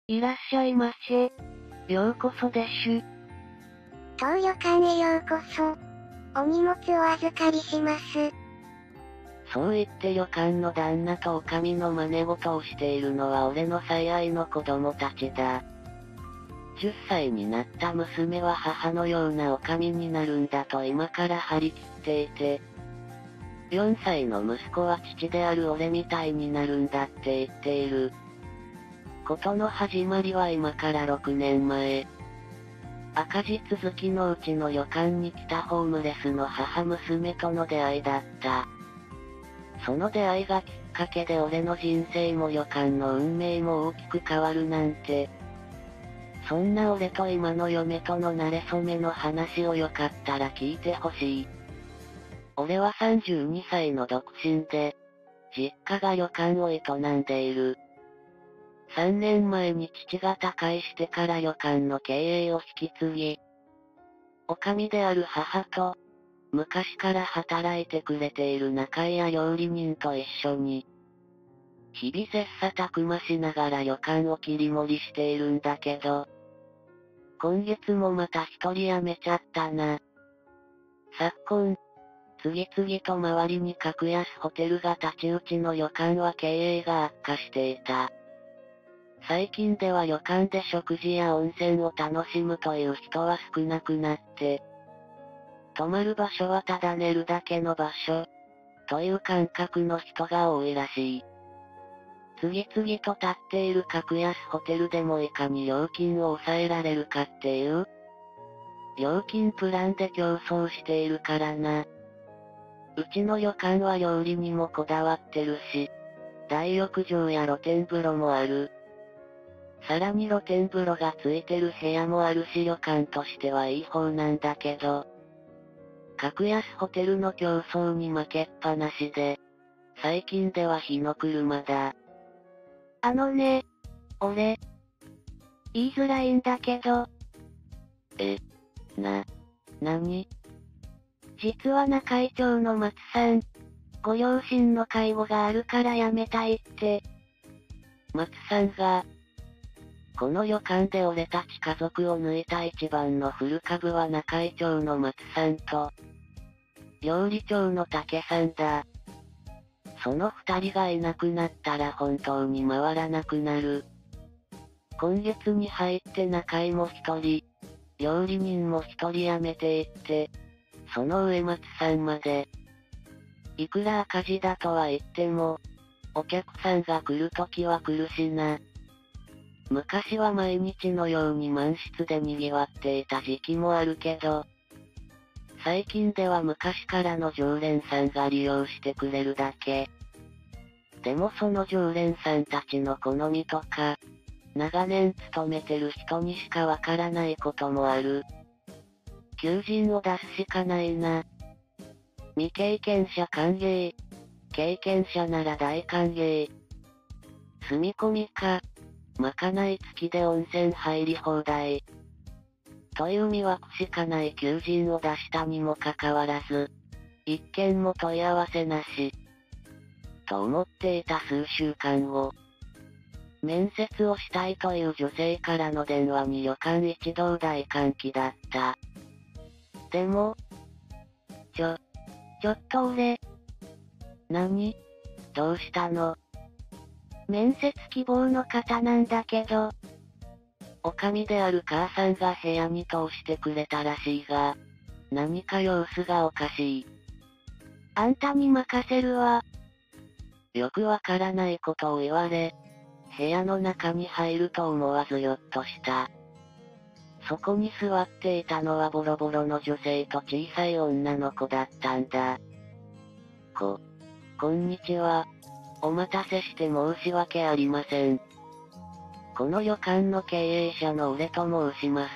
いらっしゃいませ。ようこそでしゅ。 当旅館へようこそ。お荷物を預かりします。 そう言って旅館の旦那と女将の真似事をしているのは俺の最愛の子供たちだ。10歳になった娘は母のような女将になるんだと今から張り切っていて、4歳の息子は父である俺みたいになるんだって言っている。ことの始まりは今から6年前。赤字続きのうちの旅館に来たホームレスの母娘との出会いだった。その出会いがきっかけで俺の人生も旅館の運命も大きく変わるなんて。そんな俺と今の嫁との馴れ初めの話をよかったら聞いてほしい。俺は32歳の独身で、実家が旅館を営んでいる。3年前に父が他界してから旅館の経営を引き継ぎ、女将である母と、昔から働いてくれている仲居や料理人と一緒に、日々切磋琢磨しながら旅館を切り盛りしているんだけど、今月もまた一人辞めちゃったな。昨今、次々と周りに格安ホテルが立ち打ちの旅館は経営が悪化していた。最近では旅館で食事や温泉を楽しむという人は少なくなって、泊まる場所はただ寝るだけの場所、という感覚の人が多いらしい。次々と立っている格安ホテルでもいかに料金を抑えられるかっていう、料金プランで競争しているからな。うちの旅館は料理にもこだわってるし、大浴場や露天風呂もある。さらに露天風呂がついてる部屋もあるし旅館としてはいい方なんだけど、格安ホテルの競争に負けっぱなしで、最近では火の車だ。 俺、言いづらいんだけど。 何？ 実は中井町の松さん、ご両親の介護があるから辞めたいって。 松さんが、この旅館で俺たち家族を抜いた一番の古株は中井町の松さんと、料理長の竹さんだ。その二人がいなくなったら本当に回らなくなる。今月に入って中井も一人、料理人も一人辞めていって、その上松さんまで。いくら赤字だとは言っても、お客さんが来るときは来るしな。昔は毎日のように満室で賑わっていた時期もあるけど、最近では昔からの常連さんが利用してくれるだけ。でもその常連さんたちの好みとか、長年勤めてる人にしかわからないこともある。求人を出すしかないな。未経験者歓迎。経験者なら大歓迎。住み込みか。まかない付きで温泉入り放題。という魅惑しかない求人を出したにもかかわらず、一件も問い合わせなし。と思っていた数週間後、面接をしたいという女性からの電話に旅館一同大歓喜だった。でも、 ちょっと俺。 何？どうしたの？ 面接希望の方なんだけど。 女将である母さんが部屋に通してくれたらしいが、何か様子がおかしい。 あんたに任せるわ。 よくわからないことを言われ、部屋の中に入ると思わずよっとした。そこに座っていたのはボロボロの女性と小さい女の子だったんだ。こんにちは。お待たせして申し訳ありません。この旅館の経営者の俺と申します。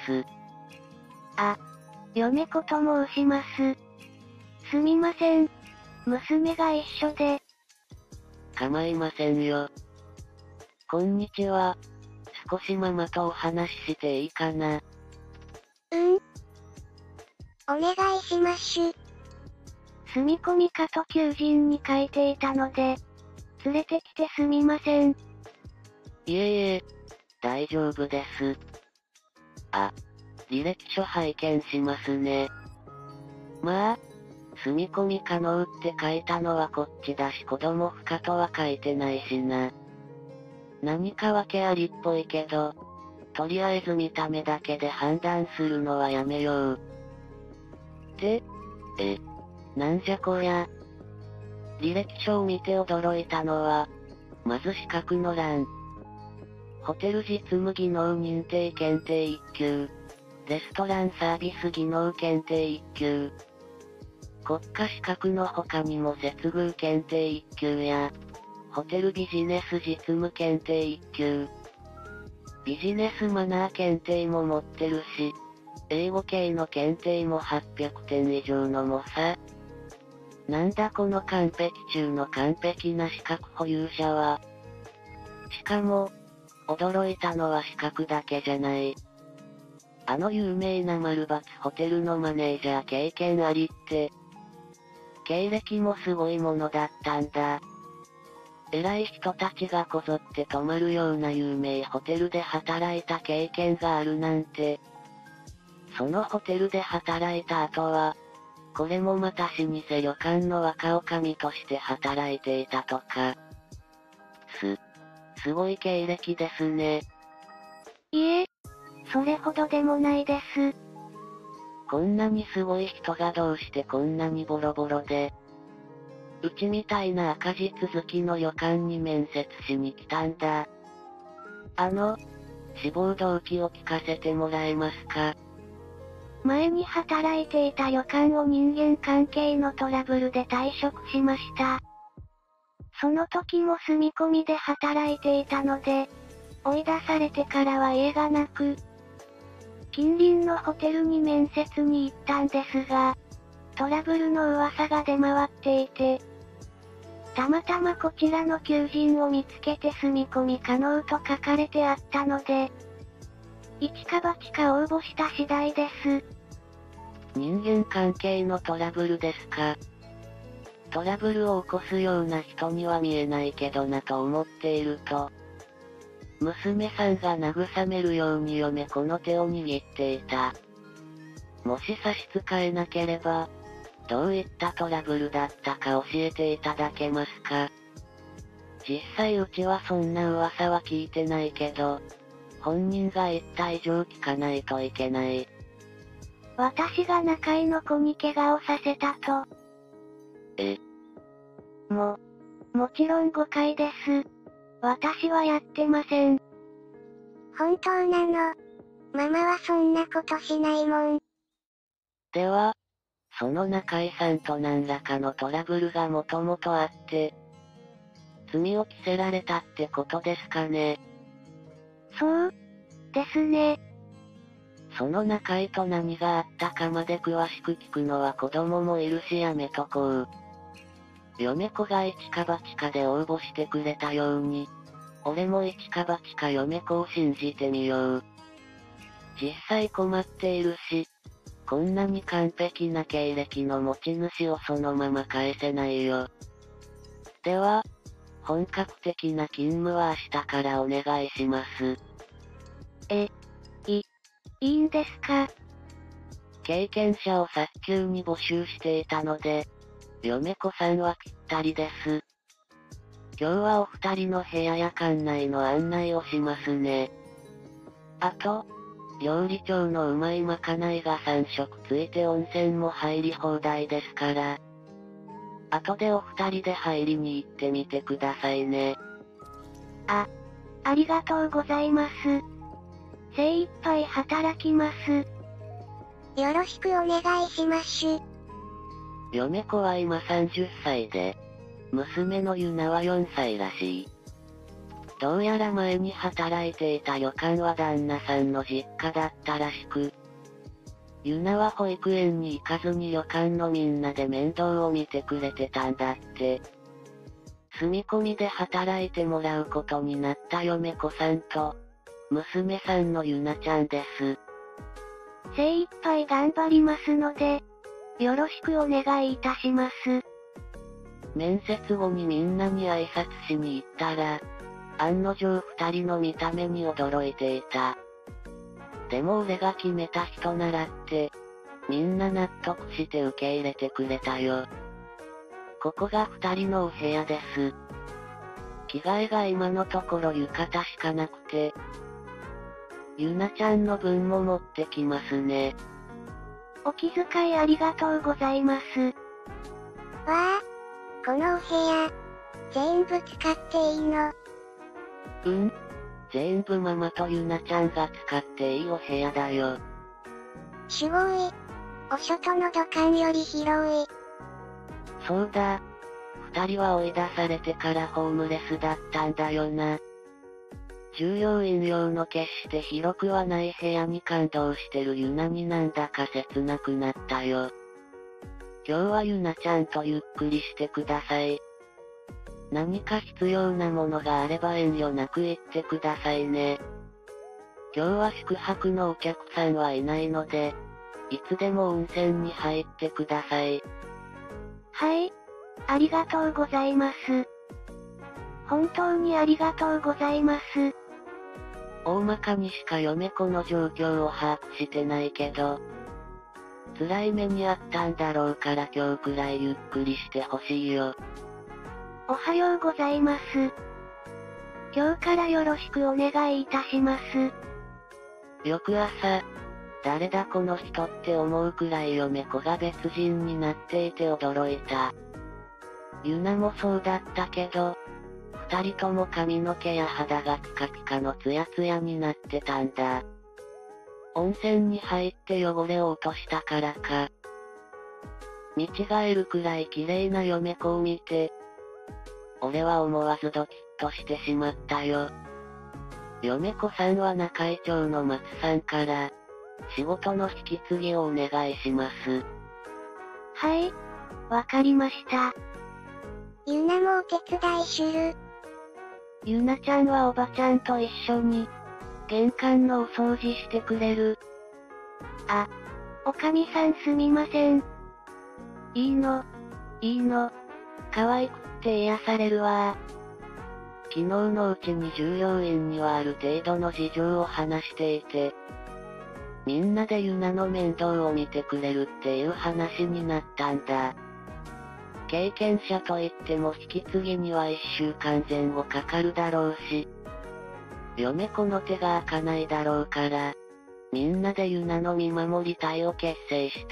嫁子と申します。すみません。娘が一緒で。 構いませんよ。こんにちは。少しママとお話ししていいかな？ お願いしまっしゅ。住み込みかと求人に書いていたので、連れてきてすみません。 いえいえ、 大丈夫です。履歴書拝見しますね。まあ、住み込み可能って書いたのはこっちだし子供不可とは書いてないしな。何か訳ありっぽいけど、とりあえず見た目だけで判断するのはやめよう。なんじゃこりゃ。履歴書を見て驚いたのは、まず資格の欄。ホテル実務技能認定検定1級。レストランサービス技能検定1級。国家資格の他にも接遇検定1級や、ホテルビジネス実務検定1級。ビジネスマナー検定も持ってるし、英語系の検定も800点以上のもさ。なんだこの完璧中の完璧な資格保有者は。しかも、驚いたのは資格だけじゃない。あの有名な丸×ホテルのマネージャー経験ありって、経歴もすごいものだったんだ。偉い人たちがこぞって泊まるような有名ホテルで働いた経験があるなんて。そのホテルで働いた後は、これもまた老舗旅館の若女将として働いていたとか。すごい経歴ですね。 いえ、それほどでもないです。 こんなにすごい人がどうしてこんなにボロボロで、うちみたいな赤字続きの旅館に面接しに来たんだ。志望動機を聞かせてもらえますか？ 前に働いていた旅館を人間関係のトラブルで退職しました。その時も住み込みで働いていたので、追い出されてからは家がなく、近隣のホテルに面接に行ったんですが、トラブルの噂が出回っていて、たまたまこちらの求人を見つけて住み込み可能と書かれてあったので、一か八か応募した次第です。 人間関係のトラブルですか？トラブルを起こすような人には見えないけどなと思っていると、娘さんが慰めるように嫁子の手を握っていた。もし差し支えなければ、どういったトラブルだったか教えていただけますか？実際うちはそんな噂は聞いてないけど、本人が言った以上聞かないといけない。 私が仲居の子に怪我をさせたと。もちろん誤解です。私はやってません。 本当なの。ママはそんなことしないもん。 では、その中井さんと何らかのトラブルがもともとあって、罪を着せられたってことですかね。 そうですね。 その中井と何があったかまで詳しく聞くのは子供もいるしやめとこう。嫁子が一か八かで応募してくれたように、俺も一か八か嫁子を信じてみよう。実際困っているし、こんなに完璧な経歴の持ち主をそのまま返せないよ。では、本格的な勤務は明日からお願いします。 いいんですか？ 経験者を早急に募集していたので、嫁子さんはぴったりです。今日はお二人の部屋や館内の案内をしますね。あと、料理長のうまいまかないが3食ついて温泉も入り放題ですから。後でお二人で入りに行ってみてくださいね。 ありがとうございます。精一杯働きます。 よろしくお願いします。 嫁子は今30歳で、娘のゆなは4歳らしい。どうやら前に働いていた旅館は旦那さんの実家だったらしく、ゆなは保育園に行かずに旅館のみんなで面倒を見てくれてたんだって。住み込みで働いてもらうことになった嫁子さんと、娘さんのゆなちゃんです。 精一杯頑張りますので、よろしくお願いいたします。 面接後にみんなに挨拶しに行ったら、 案の定二人の見た目に驚いていた。でも俺が決めた人ならって、みんな納得して受け入れてくれたよ。ここが二人のお部屋です。着替えが今のところ浴衣しかなくて、ゆなちゃんの分も持ってきますね。 お気遣いありがとうございます。 わあ、このお部屋、全部使っていいの？ 全部ママとゆなちゃんが使っていいお部屋だよ。 すごい。お外の土管より広い。 そうだ。二人は追い出されてからホームレスだったんだよな。従業員用の決して広くはない部屋に感動してるゆなになんだか切なくなったよ。今日はゆなちゃんとゆっくりしてください。何か必要なものがあれば遠慮なく言ってくださいね。今日は宿泊のお客さんはいないので、いつでも温泉に入ってください。 はい。ありがとうございます。本当にありがとうございます。 大まかにしか嫁子の状況を把握してないけど、辛い目にあったんだろうから今日くらいゆっくりしてほしいよ。 おはようございます。今日からよろしくお願いいたします。 翌朝、誰だこの人って思うくらい嫁子が別人になっていて驚いた。ゆなもそうだったけど、二人とも髪の毛や肌がピカピカのツヤツヤになってたんだ。温泉に入って汚れを落としたからか。見違えるくらい綺麗な嫁子を見て、俺は思わずドキッとしてしまったよ。嫁子さんは中井町の松さんから、仕事の引き継ぎをお願いします。 はい。わかりました。 ゆなもお手伝いする。 ゆなちゃんはおばちゃんと一緒に、玄関のお掃除してくれる。あ、おかみさんすみません。いいの。可愛くって癒されるわ。 昨日のうちに従業員にはある程度の事情を話していて、みんなでゆなの面倒を見てくれるっていう話になったんだ。経験者といっても引き継ぎには1週間前後かかるだろうし、嫁子の手が開かないだろうから、みんなでゆなの見守り隊を結成した。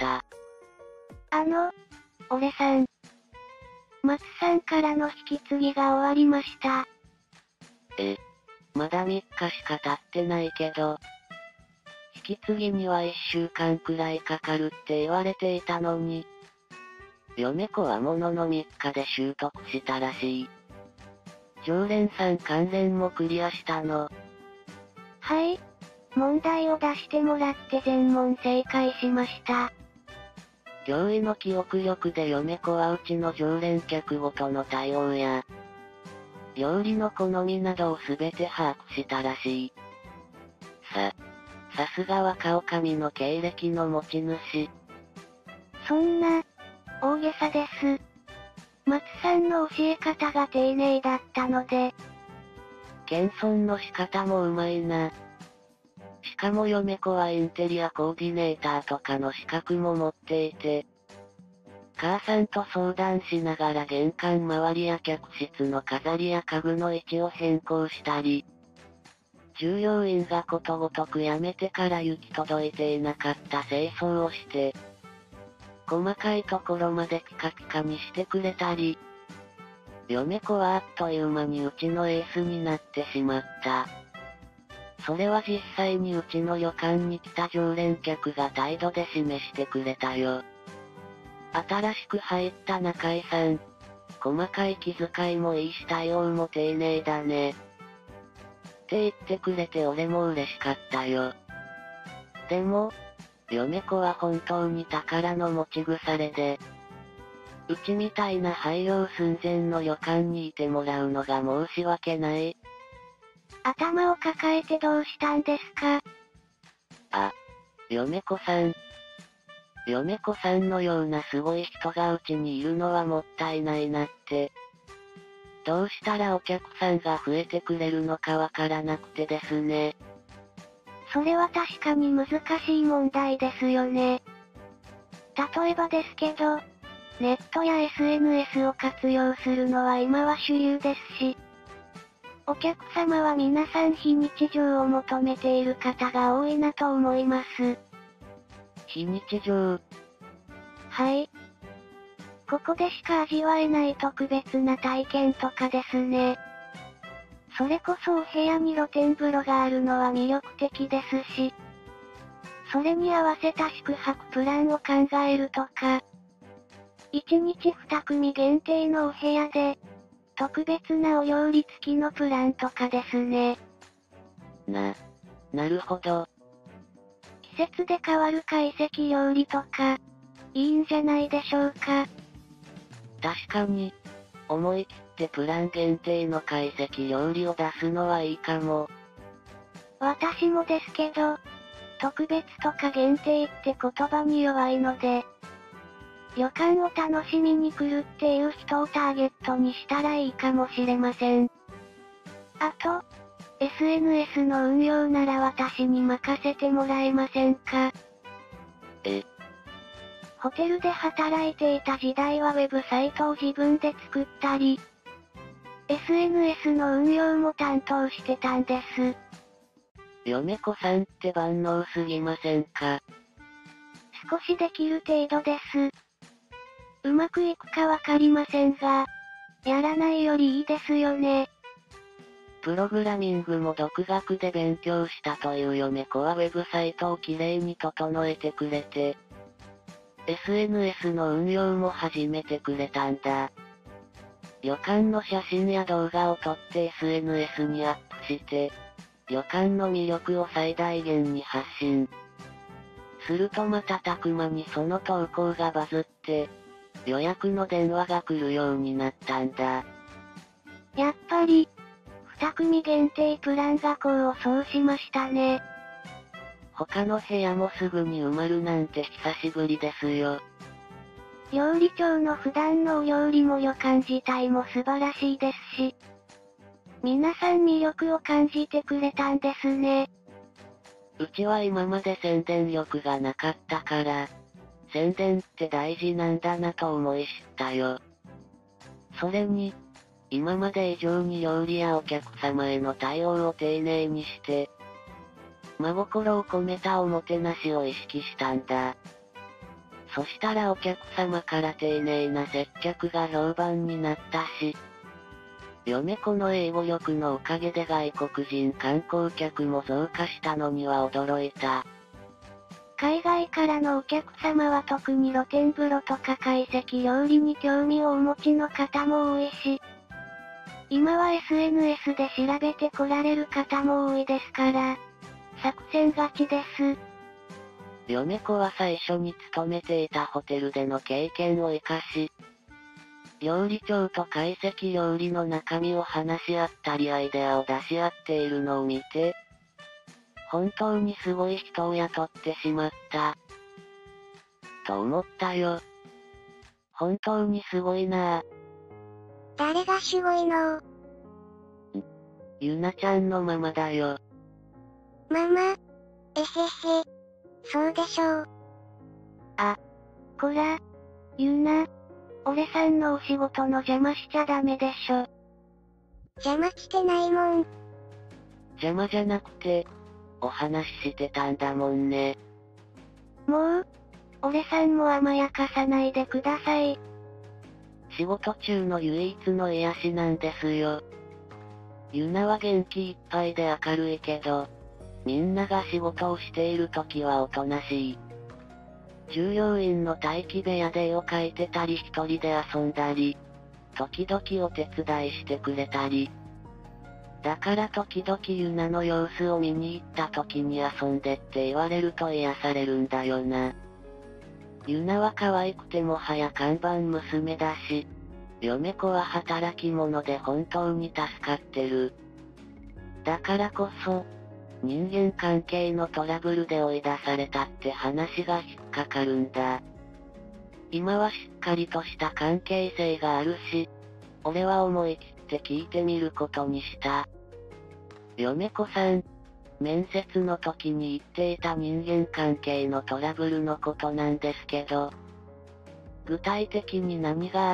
俺さん。松さんからの引き継ぎが終わりました。 まだ3日しか経ってないけど、引き継ぎには1週間くらいかかるって言われていたのに、嫁子はものの3日で習得したらしい。常連さん関連もクリアしたの。 はい。問題を出してもらって全問正解しました。 驚異の記憶力で嫁子はうちの常連客ごとの対応や、料理の好みなどをすべて把握したらしい。さすが若女将の経歴の持ち主。 そんな、大げさです。松さんの教え方が丁寧だったので。 謙遜の仕方もうまいな。しかも嫁子はインテリアコーディネーターとかの資格も持っていて、母さんと相談しながら玄関周りや客室の飾りや家具の位置を変更したり、従業員がことごとく辞めてから行き届いていなかった清掃をして、細かいところまでピカピカにしてくれたり、嫁子はあっという間にうちのエースになってしまった。それは実際にうちの旅館に来た常連客が態度で示してくれたよ。新しく入った中井さん。細かい気遣いもいいし対応も丁寧だね。って言ってくれて俺も嬉しかったよ。でも、嫁子は本当に宝の持ち腐れで、うちみたいな廃業寸前の旅館にいてもらうのが申し訳ない。 頭を抱えてどうしたんですか？ 嫁子さん。嫁子さんのようなすごい人がうちにいるのはもったいないなって。 どうしたらお客さんが増えてくれるのかわからなくてですね。 それは確かに難しい問題ですよね。例えばですけど、ネットや SNS を活用するのは今は主流ですし、お客様は皆さん非日常を求めている方が多いなと思います。 非日常。 はい。ここでしか味わえない特別な体験とかですね。それこそお部屋に露天風呂があるのは魅力的ですし、それに合わせた宿泊プランを考えるとか、1日2組限定のお部屋で、特別なお料理付きのプランとかですね。 なるほど。 季節で変わる懐石料理とか、いいんじゃないでしょうか。 確かに、思い切ってプラン限定の懐石料理を出すのはいいかも。 私もですけど、特別とか限定って言葉に弱いので、旅館を楽しみに来るっていう人をターゲットにしたらいいかもしれません。あと、SNS の運用なら私に任せてもらえませんか？ホテルで働いていた時代はウェブサイトを自分で作ったり、SNS の運用も担当してたんです。 嫁子さんって万能すぎませんか？ 少しできる程度です。うまくいくかわかりませんが、やらないよりいいですよね。 プログラミングも独学で勉強したという嫁子はウェブサイトをきれいに整えてくれて、SNS の運用も始めてくれたんだ。旅館の写真や動画を撮って SNS にアップして、旅館の魅力を最大限に発信。すると瞬く間にその投稿がバズって、予約の電話が来るようになったんだ。 やっぱり、2組限定プランが功を奏しましたね。 他の部屋もすぐに埋まるなんて久しぶりですよ。 料理長の普段のお料理も旅館自体も素晴らしいですし、皆さん魅力を感じてくれたんですね。 うちは今まで宣伝力がなかったから、宣伝って大事なんだなと思い知ったよ。それに、今まで以上に料理やお客様への対応を丁寧にして、真心を込めたおもてなしを意識したんだ。そしたらお客様から丁寧な接客が評判になったし、嫁子の英語力のおかげで外国人観光客も増加したのには驚いた。 海外からのお客様は特に露天風呂とか懐石料理に興味をお持ちの方も多いし、今は SNS で調べて来られる方も多いですから、作戦勝ちです。 嫁子は最初に勤めていたホテルでの経験を活かし、料理長と懐石料理の中身を話し合ったりアイデアを出し合っているのを見て、本当にすごい人を雇ってしまった。と思ったよ。本当にすごいなぁ。 誰がすごいの？ ゆなちゃんのママだよ。 ママ？えへへ。そうでしょう。 こら、ゆな。俺さんのお仕事の邪魔しちゃダメでしょ。 邪魔してないもん。 邪魔じゃなくて、お話ししてたんだもんね。 もう、俺さんも甘やかさないでください。 仕事中の唯一の癒しなんですよ。ゆなは元気いっぱいで明るいけど、みんなが仕事をしている時はおとなしい。従業員の待機部屋で絵を描いてたり一人で遊んだり、時々お手伝いしてくれたり。だから時々ゆなの様子を見に行った時に遊んでって言われると癒されるんだよな。ゆなは可愛くてもはや看板娘だし、嫁子は働き者で本当に助かってる。だからこそ、人間関係のトラブルで追い出されたって話が引っかかるんだ。今はしっかりとした関係性があるし、俺は思い切っって聞いてみることにした。嫁子さん、面接の時に言っていた人間関係のトラブルのことなんですけど、具体的に何があって、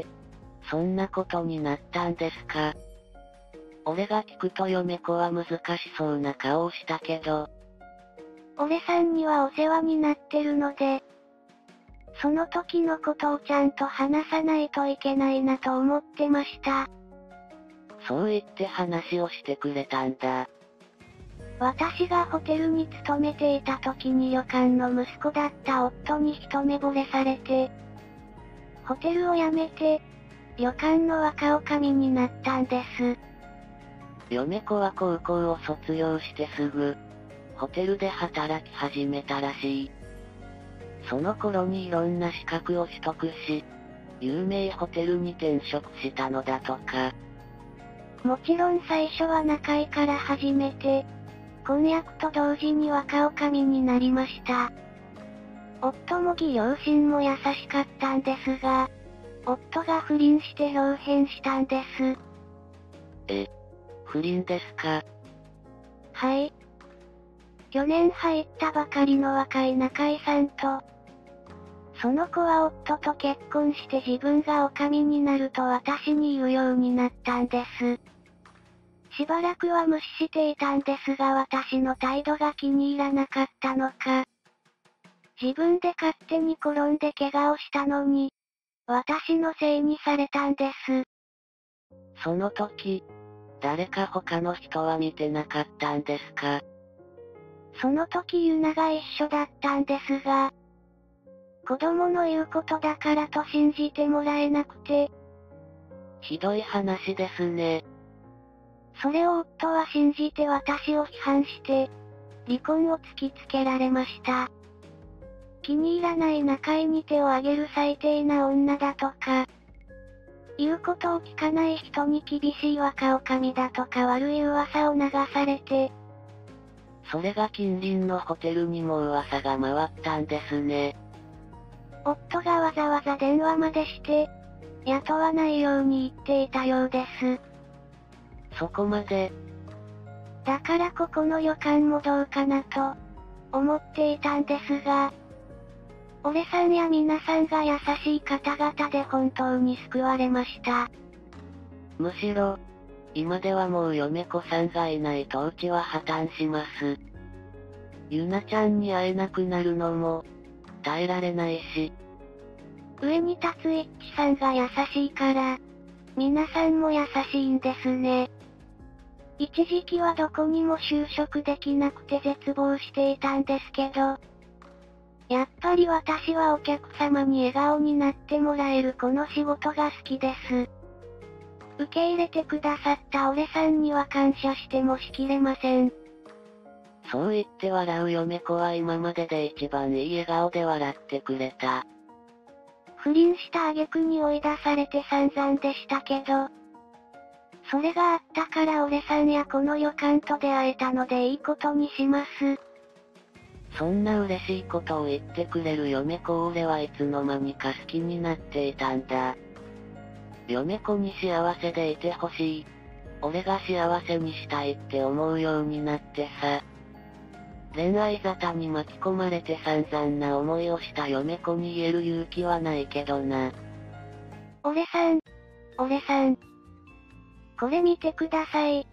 そんなことになったんですか？俺が聞くと嫁子は難しそうな顔をしたけど、 俺さんにはお世話になってるので、その時のことをちゃんと話さないといけないなと思ってました。 そう言って話をしてくれたんだ。 私がホテルに勤めていた時に旅館の息子だった夫に一目惚れされて、ホテルを辞めて、旅館の若女将になったんです。 嫁子は高校を卒業してすぐ、ホテルで働き始めたらしい。その頃にいろんな資格を取得し、有名ホテルに転職したのだとか。 もちろん最初は仲居いから始めて、婚約と同時に若女将になりました。夫も義両親も優しかったんですが、夫が不倫して表変したんです。 不倫ですか？ はい。去年入ったばかりの若い仲居さんと、その子は夫と結婚して自分が女将になると私に言うようになったんです。しばらくは無視していたんですが私の態度が気に入らなかったのか、自分で勝手に転んで怪我をしたのに、私のせいにされたんです。 その時、誰か他の人は見てなかったんですか？ その時ユナが一緒だったんですが、子供の言うことだからと信じてもらえなくて。 ひどい話ですね。 それを夫は信じて私を批判して、離婚を突きつけられました。気に入らない仲居に手を挙げる最低な女だとか、言うことを聞かない人に厳しい若女将だとか悪い噂を流されて、 それが近隣のホテルにも噂が回ったんですね。 夫がわざわざ電話までして、雇わないように言っていたようです。 そこまで。 だからここの旅館もどうかなと、思っていたんですが、俺さんや皆さんが優しい方々で本当に救われました。 むしろ、今ではもう嫁子さんがいないとうちは破綻します。ゆなちゃんに会えなくなるのも、耐えられないし。 上に立つ一致さんが優しいから、皆さんも優しいんですね。一時期はどこにも就職できなくて絶望していたんですけど、やっぱり私はお客様に笑顔になってもらえるこの仕事が好きです。受け入れてくださった俺さんには感謝してもしきれません。 そう言って笑う嫁子は今までで一番いい笑顔で笑ってくれた。 不倫した挙句に追い出されて散々でしたけど、それがあったから俺さんやこの旅館と出会えたのでいいことにします。 そんな嬉しいことを言ってくれる嫁子を俺はいつの間にか好きになっていたんだ。嫁子に幸せでいてほしい。俺が幸せにしたいって思うようになってさ。恋愛沙汰に巻き込まれて散々な思いをした嫁子に言える勇気はないけどな。 俺さん。これ見てください。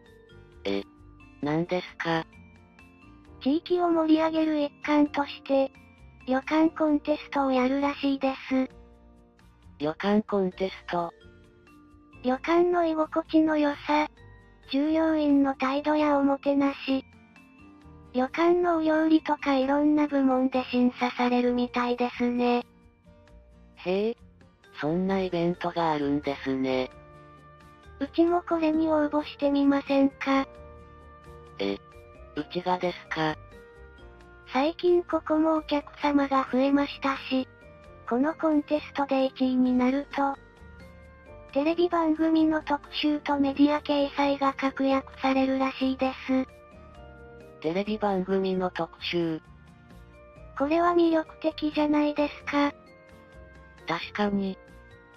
何ですか？ 地域を盛り上げる一環として、旅館コンテストをやるらしいです。 旅館コンテスト。 旅館の居心地の良さ、従業員の態度やおもてなし、旅館のお料理とかいろんな部門で審査されるみたいですね。 へえ、そんなイベントがあるんですね。 うちもこれに応募してみませんか？ うちがですか？ 最近ここもお客様が増えましたし、このコンテストで1位になると、テレビ番組の特集とメディア掲載が確約されるらしいです。 テレビ番組の特集。 これは魅力的じゃないですか。 確かに。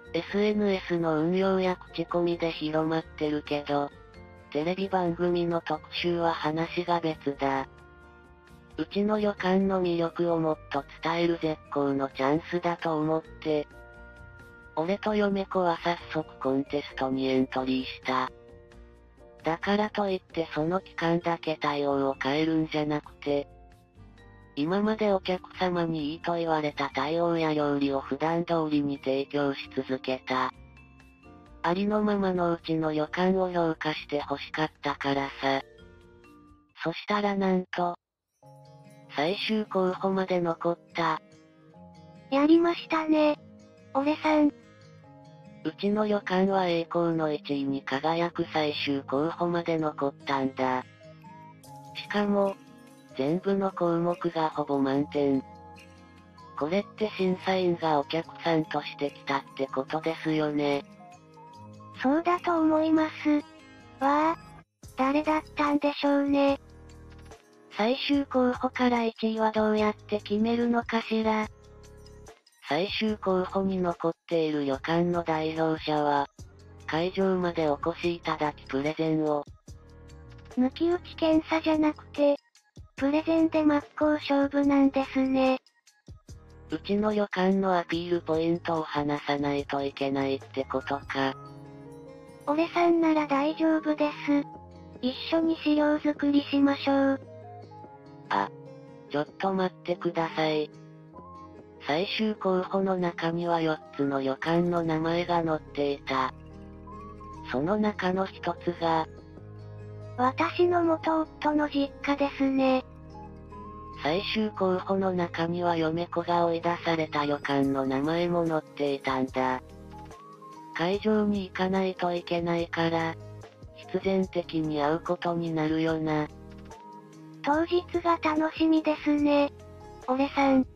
SNS の運用や口コミで広まってるけど、テレビ番組の特集は話が別だ。うちの旅館の魅力をもっと伝える絶好のチャンスだと思って、俺と嫁子は早速コンテストにエントリーした。だからといってその期間だけ対応を変えるんじゃなくて、今までお客様にいいと言われた対応や料理を普段通りに提供し続けた。ありのままのうちの旅館を評価して欲しかったからさ。そしたらなんと、最終候補まで残った。 やりましたね。俺さん。 うちの旅館は栄光の1位に輝く最終候補まで残ったんだ。しかも、全部の項目がほぼ満点。これって審査員がお客さんとして来たってことですよね。 そうだと思います。わあ、誰だったんでしょうね。最終候補から1位はどうやって決めるのかしら。 最終候補に残っている旅館の代表者は、会場までお越しいただきプレゼンを。 抜き打ち検査じゃなくて、プレゼンで真っ向勝負なんですね。 うちの旅館のアピールポイントを話さないといけないってことか。 俺さんなら大丈夫です。一緒に資料作りしましょう。 あ、ちょっと待ってください。最終候補の中には4つの旅館の名前が載っていた。その中の一つが、 私の元夫の実家ですね。 最終候補の中には嫁子が追い出された旅館の名前も載っていたんだ。会場に行かないといけないから、必然的に会うことになるよな。 当日が楽しみですね。俺さん。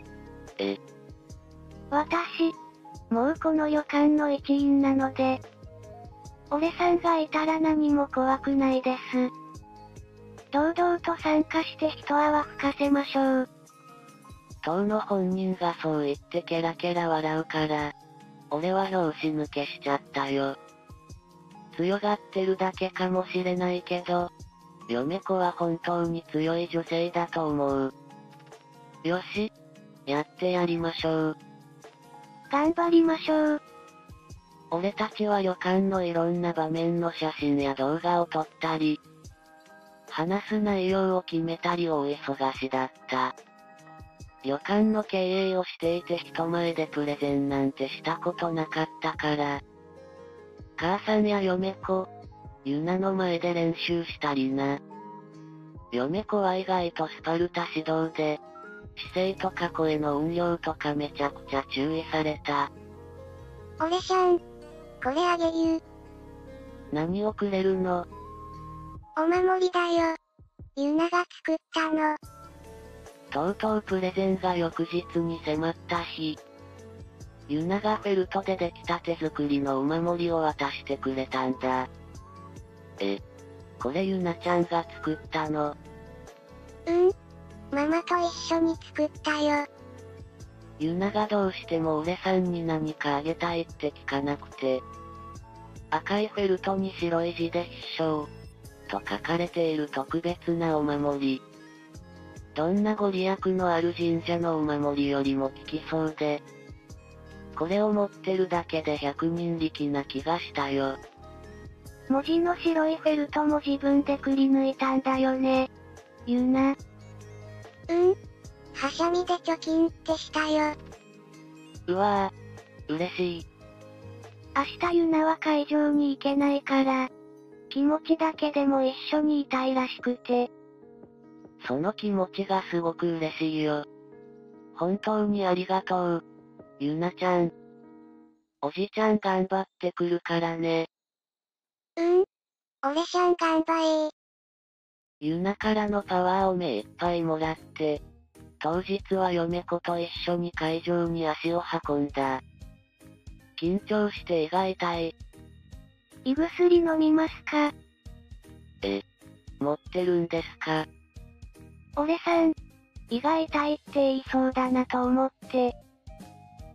私、もうこの旅館の一員なので、俺さんがいたら何も怖くないです。堂々と参加して一泡吹かせましょう。 当の本人がそう言ってケラケラ笑うから、俺は拍子抜けしちゃったよ。強がってるだけかもしれないけど、嫁子は本当に強い女性だと思う。よし、やってやりましょう。 頑張りましょう。 俺たちは旅館のいろんな場面の写真や動画を撮ったり、話す内容を決めたり大忙しだった。旅館の経営をしていて人前でプレゼンなんてしたことなかったから、母さんや嫁子、ユナの前で練習したりな。嫁子は意外とスパルタ指導で、姿勢とか声の運用とかめちゃくちゃ注意された。 俺さん、これあげる。 何をくれるの？ お守りだよ。ユナが作ったの。 とうとうプレゼンが翌日に迫った日。ユナがフェルトでできた手作りのお守りを渡してくれたんだ。これユナちゃんが作ったの？ ママと一緒に作ったよ。 ユナがどうしても俺さんに何かあげたいって聞かなくて。赤いフェルトに白い字で必勝と書かれている特別なお守り。どんなご利益のある神社のお守りよりも効きそうで、これを持ってるだけで百人力な気がしたよ。 文字の白いフェルトも自分でくり抜いたんだよね。ユナ。 ハサミでチョキンってしたよ。 うわぁ、嬉しい。 明日ユナは会場に行けないから、気持ちだけでも一緒にいたいらしくて。 その気持ちがすごく嬉しいよ。本当にありがとう。ユナちゃん。おじちゃん頑張ってくるからね。 俺さん頑張れ。 ユナからのパワーを目いっぱいもらって、当日は嫁子と一緒に会場に足を運んだ。緊張して胃が痛い。 胃薬飲みますか？ 持ってるんですか？ 俺さん、胃が痛いって言いそうだなと思って。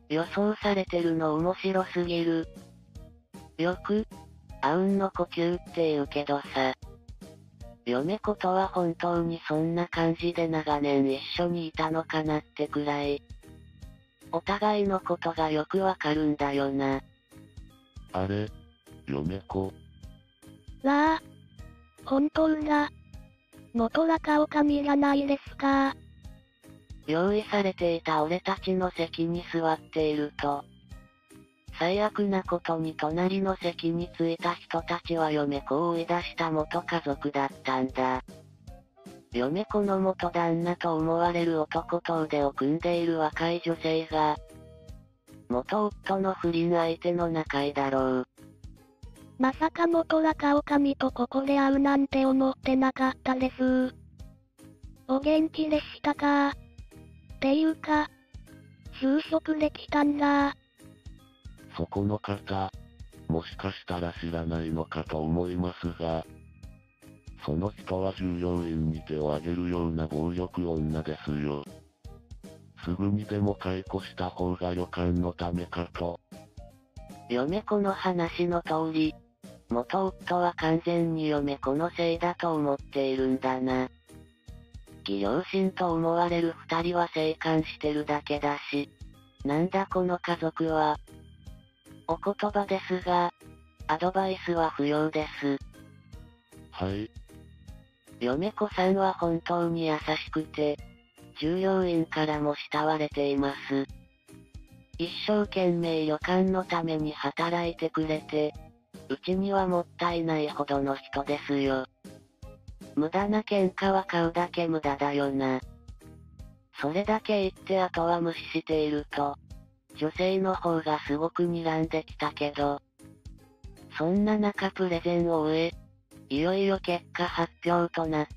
予想されてるの面白すぎる。よく、あうんの呼吸って言うけどさ。嫁子とは本当にそんな感じで長年一緒にいたのかなってくらい。お互いのことがよくわかるんだよな。 あれ、嫁子。 わあ、本当だ。元中女将じゃないですか。 用意されていた俺たちの席に座っていると、最悪なことに隣の席に着いた人たちは嫁子を追い出した元家族だったんだ。嫁子の元旦那と思われる男と腕を組んでいる若い女性が、元夫の不倫相手の仲居だろう。 まさか元中女将とここで会うなんて思ってなかったです。お元気でしたか？っていうか、就職できたんだ。 そこの方、もしかしたら知らないのかと思いますが、その人は従業員に手を挙げるような暴力女ですよ。すぐにでも解雇した方が旅館のためかと。 嫁子の話の通り、元夫は完全に嫁子のせいだと思っているんだな。義両親と思われる二人は生還してるだけだし、なんだこの家族は。お言葉ですが、アドバイスは不要です。 はい。 嫁子さんは本当に優しくて、従業員からも慕われています。一生懸命旅館のために働いてくれて、うちにはもったいないほどの人ですよ。無駄な喧嘩は買うだけ無駄だよな。それだけ言ってあとは無視していると、女性の方がすごく睨んできたけど、そんな中プレゼンを終え、いよいよ結果発表となった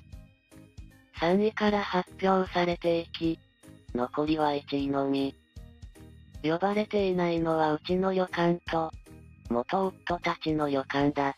。3位から発表されていき、残りは1位のみ。呼ばれていないのはうちの旅館と、元夫たちの旅館だった。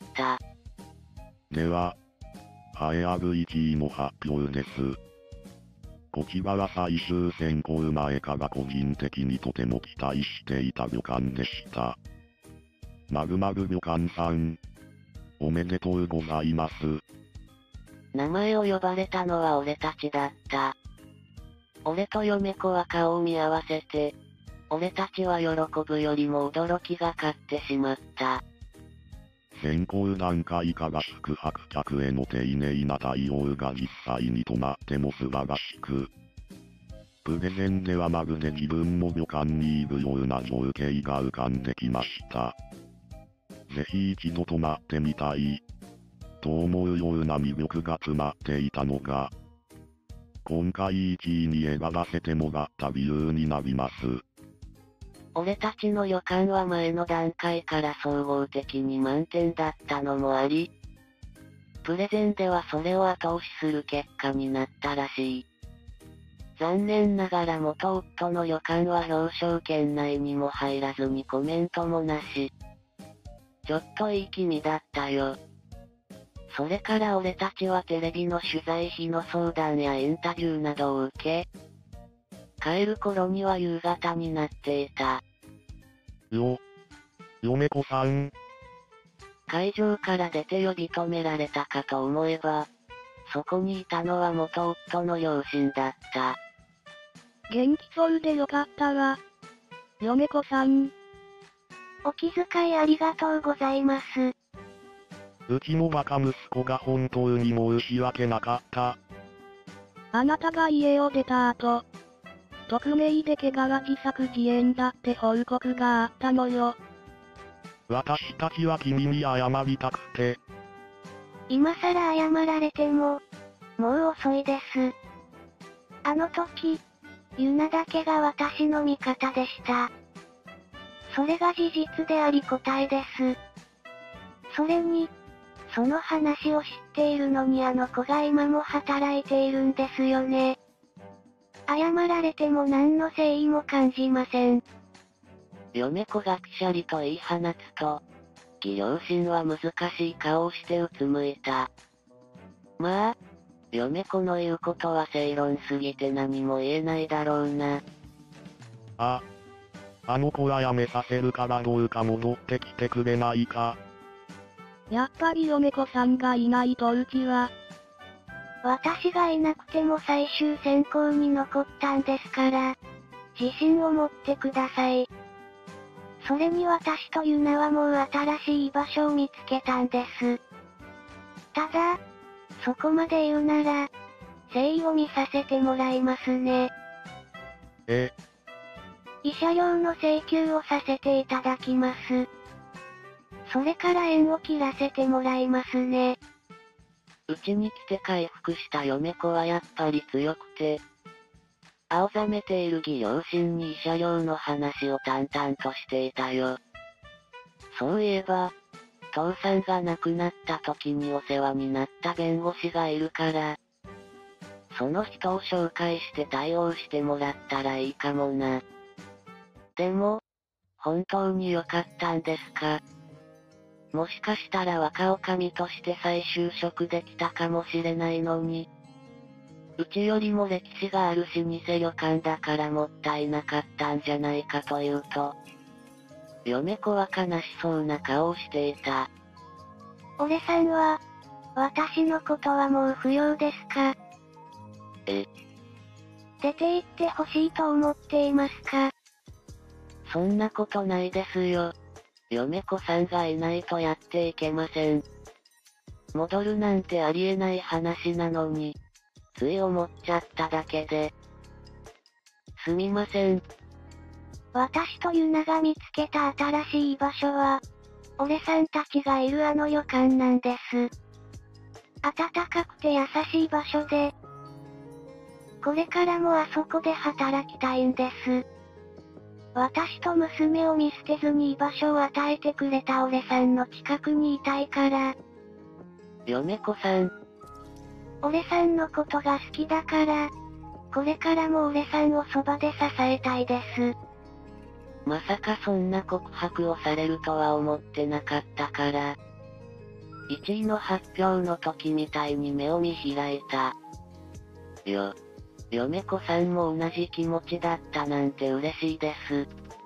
では、栄えある1位の発表です。こちらは最終選考前から個人的にとても期待していた旅館でした。〇〇旅館さん、おめでとうございます。 名前を呼ばれたのは俺たちだった。俺と嫁子は顔を見合わせて、俺たちは喜ぶよりも驚きが勝ってしまった。 選考段階から宿泊客への丁寧な対応が実際にとなっても素晴らしく、プレゼンではまるで自分も旅館にいるような情景が浮かんできました。ぜひ一度泊まってみたい、と思うような魅力が詰まっていたのが、今回1位に選ばせてもらった理由になります。 俺たちの旅館は前の段階から総合的に満点だったのもあり、プレゼンではそれを後押しする結果になったらしい。残念ながら元夫の旅館は表彰圏内にも入らずにコメントもなし。ちょっといい気味だったよ。それから俺たちはテレビの取材費の相談やインタビューなどを受け、帰る頃には夕方になっていた。 嫁子さん。 会場から出て呼び止められたかと思えば、そこにいたのは元夫の両親だった。 元気そうでよかったわ。嫁子さん。 お気遣いありがとうございます。 うちのバカ息子が本当に申し訳なかった。 あなたが家を出た後、匿名で怪我は自作自演だって報告があったのよ。 私たちは君に謝りたくて。 今更謝られても、もう遅いです。あの時、ユナだけが私の味方でした。それが事実であり答えです。それに、その話を知っているのにあの子が今も働いているんですよね。謝られても何の誠意も感じません。 嫁子がくしゃりと言い放つと、義両親は難しい顔をしてうつむいた。まあ、嫁子の言うことは正論すぎて何も言えないだろうな。 あの子は辞めさせるからどうか戻ってきてくれないか。 やっぱり嫁子さんがいないとうちは。私がいなくても最終選考に残ったんですから、自信を持ってください。それに私とユナはもう新しい居場所を見つけたんです。ただ、そこまで言うなら、誠意を見させてもらいますね。慰謝料の請求をさせていただきます。それから縁を切らせてもらいますね。 うちに来て回復した嫁子はやっぱり強くて、青ざめている義両親に慰謝料の話を淡々としていたよ。そういえば、父さんが亡くなった時にお世話になった弁護士がいるから、その人を紹介して対応してもらったらいいかもな。でも、本当に良かったんですか？もしかしたら若女将として再就職できたかもしれないのに。うちよりも歴史がある老舗旅館だからもったいなかったんじゃないかというと、嫁子は悲しそうな顔をしていた。 俺さんは、私のことはもう不要ですか？出て行ってほしいと思っていますか？ そんなことないですよ。嫁子さんがいないとやっていけません。戻るなんてありえない話なのに、つい思っちゃっただけで。すみません。 私とユナが見つけた新しい居場所は、俺さんたちがいるあの旅館なんです。暖かくて優しい場所で、これからもあそこで働きたいんです。私と娘を見捨てずに居場所を与えてくれた俺さんの近くにいたいから。 嫁子さん。 俺さんのことが好きだから、これからも俺さんをそばで支えたいです。 まさかそんな告白をされるとは思ってなかったから。1位の発表の時みたいに目を見開いた。嫁子さんも同じ気持ちだったなんて嬉しいです。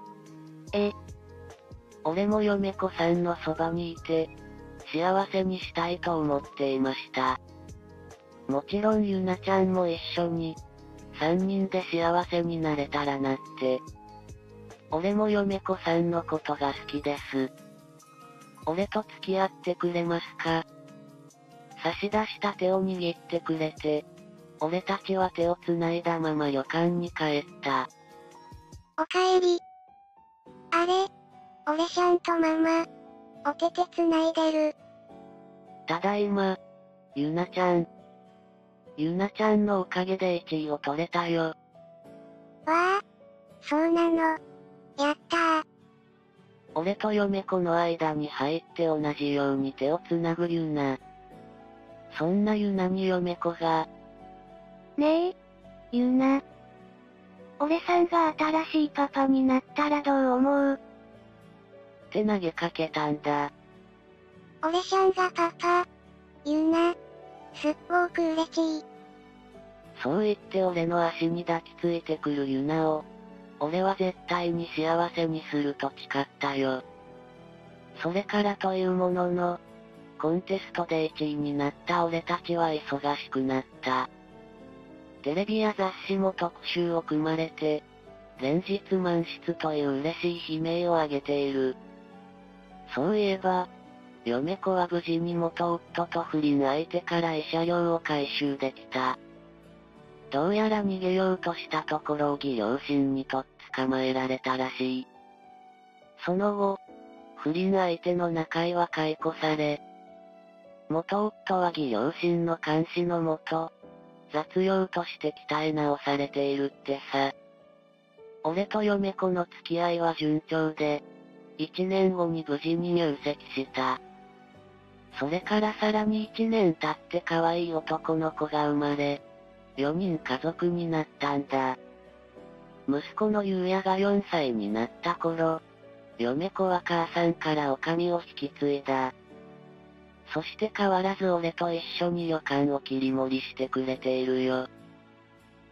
俺も嫁子さんのそばにいて、幸せにしたいと思っていました。もちろんゆなちゃんも一緒に、3人で幸せになれたらなって。俺も嫁子さんのことが好きです。俺と付き合ってくれますか？差し出した手を握ってくれて、俺たちは手を繋いだまま旅館に帰った。 おかえり。あれ、俺ちゃんとママ、お手手繋いでる。 ただいま、ゆなちゃん。ゆなちゃんのおかげで1位を取れたよ。 わあ、そうなの。やったー。 俺と嫁子の間に入って同じように手を繋ぐゆな。そんなゆなに嫁子が。 ねえ、ゆな。俺さんが新しいパパになったらどう思う？ って投げかけたんだ。 俺ちゃんがパパ。ゆな。すっごく嬉しい。 そう言って俺の足に抱きついてくるゆなを、俺は絶対に幸せにすると誓ったよ。それからというものの、コンテストで1位になった俺たちは忙しくなった。テレビや雑誌も特集を組まれて、連日満室という嬉しい悲鳴を上げている。そういえば、嫁子は無事に元夫と不倫相手から慰謝料を回収できた。どうやら逃げようとしたところを義両親にとっ捕まえられたらしい。その後、不倫相手の中井は解雇され、元夫は義両親の監視のもと、雑用として鍛え直されているってさ。俺と嫁子の付き合いは順調で、1年後に無事に入籍した。それからさらに1年経って可愛い男の子が生まれ、4人家族になったんだ。息子の優也が4歳になった頃、嫁子は母さんから女将を引き継いだ。そして変わらず俺と一緒に旅館を切り盛りしてくれているよ。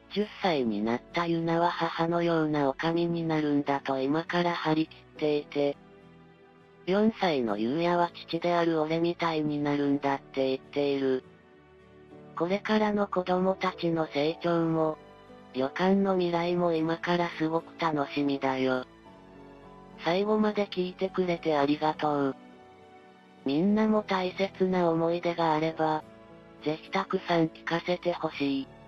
10歳になったユナは母のような女将になるんだと今から張り切っていて、4歳のユウヤは父である俺みたいになるんだって言っている。これからの子供たちの成長も、旅館の未来も今からすごく楽しみだよ。最後まで聞いてくれてありがとう。みんなも大切な思い出があれば、ぜひたくさん聞かせてほしい。